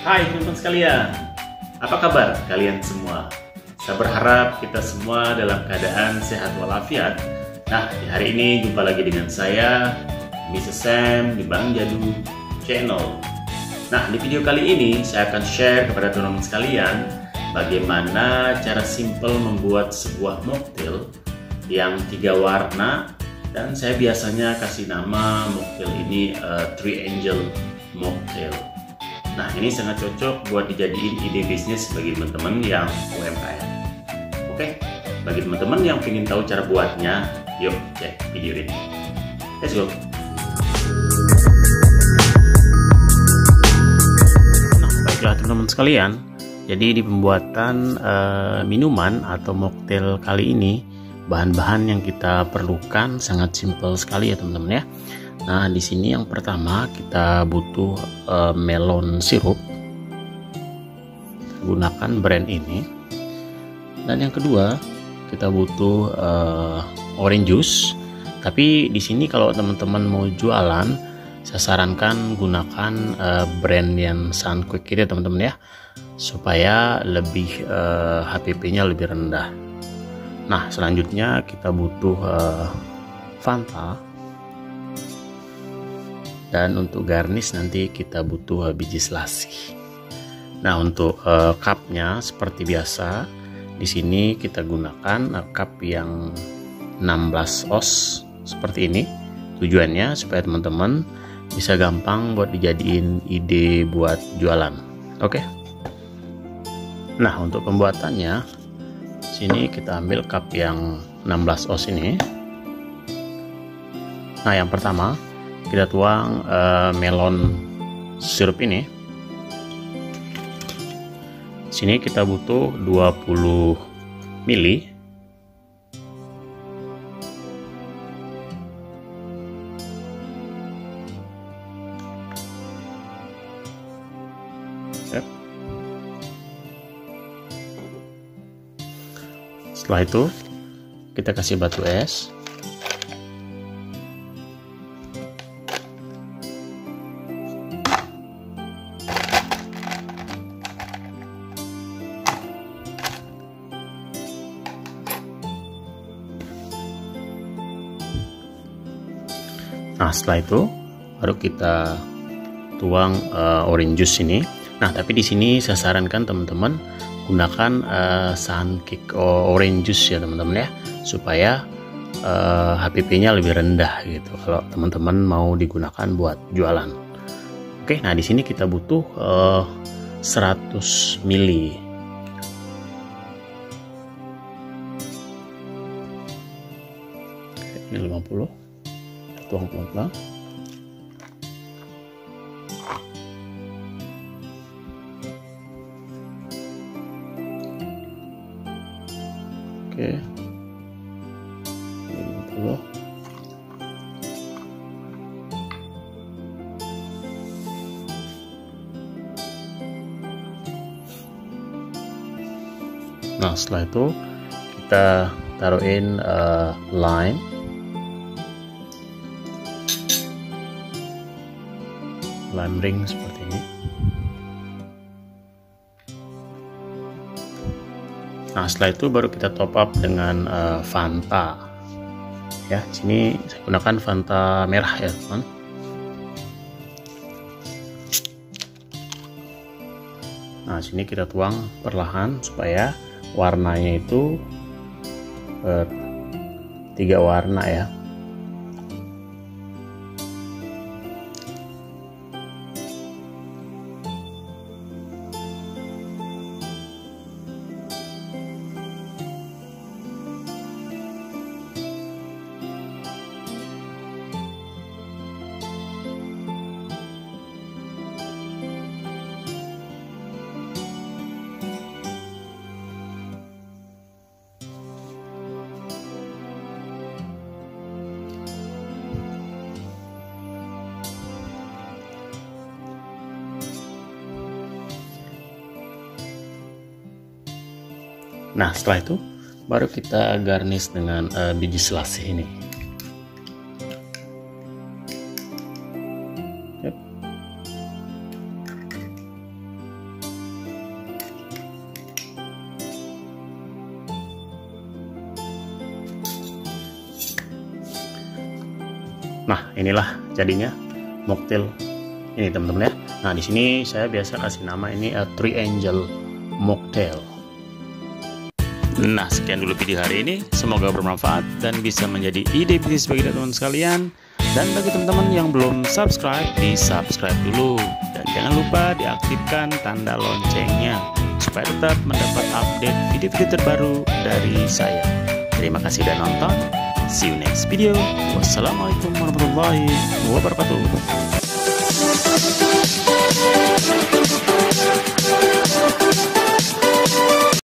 Hai teman-teman sekalian, apa kabar kalian semua? Saya berharap kita semua dalam keadaan sehat walafiat. Nah, di hari ini jumpa lagi dengan saya, Mr. Sam di Bang Jadu Channel. Nah, di video kali ini saya akan share kepada teman-teman sekalian bagaimana cara simple membuat sebuah mocktail yang 3 warna, dan saya biasanya kasih nama mocktail ini Three Angel Mocktail. Nah, ini sangat cocok buat dijadiin ide bisnis bagi teman-teman yang UMKM. Oke, bagi teman-teman yang ingin tahu cara buatnya, yuk cek video ini. Let's go. Nah, baiklah teman-teman sekalian, jadi di pembuatan minuman atau mocktail kali ini, bahan-bahan yang kita perlukan sangat simpel sekali ya teman-teman ya. Nah, di sini yang pertama kita butuh melon sirup. Gunakan brand ini. Dan yang kedua kita butuh orange juice. Tapi di sini kalau teman-teman mau jualan, saya sarankan gunakan brand yang Sunquick ya teman-teman ya, supaya lebih HPP-nya lebih rendah. Nah, selanjutnya kita butuh Fanta. Dan untuk garnish nanti kita butuh biji selasih. Nah, untuk cupnya seperti biasa, di sini kita gunakan cup yang 16 oz seperti ini. Tujuannya supaya teman-teman bisa gampang buat dijadiin ide buat jualan. Oke. Nah, untuk pembuatannya, sini kita ambil cup yang 16 oz ini. Nah, yang pertama kita tuang melon sirup ini. Sini kita butuh 20 ml. Setelah itu kita kasih batu es. Nah, setelah itu baru kita tuang orange juice ini. Nah, tapi di sini saya sarankan teman-teman gunakan Sunquick orange juice ya teman-teman ya, supaya HPP-nya lebih rendah gitu kalau teman-teman mau digunakan buat jualan. Oke, nah di sini kita butuh 100 ml. Ini 50. Tuang pelan-pelan. Oke. 50. Nah, setelah itu kita taruhin lime. Lime ring seperti ini. Nah, setelah itu baru kita top up dengan Fanta. Ya, sini saya gunakan Fanta merah ya, teman. Nah, sini kita tuang perlahan supaya warnanya itu 3 warna ya. Nah, setelah itu baru kita garnish dengan biji selasih ini. Yep. Nah, inilah jadinya mocktail ini teman-teman ya. Nah, di sini saya biasa kasih nama ini Three Angel Mocktail. Nah, sekian dulu video hari ini. Semoga bermanfaat dan bisa menjadi ide bisnis bagi teman-teman sekalian. Dan bagi teman-teman yang belum subscribe, di-subscribe dulu. Dan jangan lupa diaktifkan tanda loncengnya supaya tetap mendapat update video-video terbaru dari saya. Terima kasih sudah nonton. See you next video. Wassalamualaikum warahmatullahi wabarakatuh.